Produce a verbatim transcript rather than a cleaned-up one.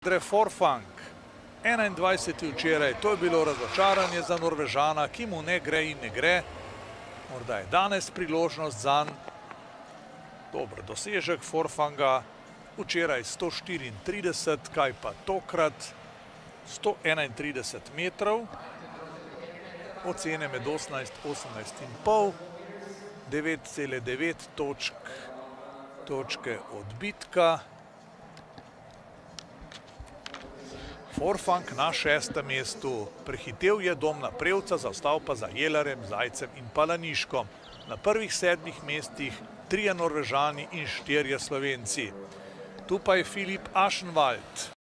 Andre Forfang, enaindvajseti včeraj, to je bilo razočaranje za Norvežana, ki mu ne gre in ne gre. Morda je danes priložnost zanj. Dober dosežek Forfanga, včeraj sto štiriintrideset, kaj pa tokrat sto enaintrideset metrov. Ocene med osemnajst, osemnajst in pol, devet cela devet točk, točke odbitka. Forfang na šestem mestu, prehitev je Domna Prevca, zaostal pa za Jelarjem, Zajcem in Palaniškom. Na prvih sedmih mestih trije Norvežani in štirje Slovenci. Tu pa je Filip Aschenwald.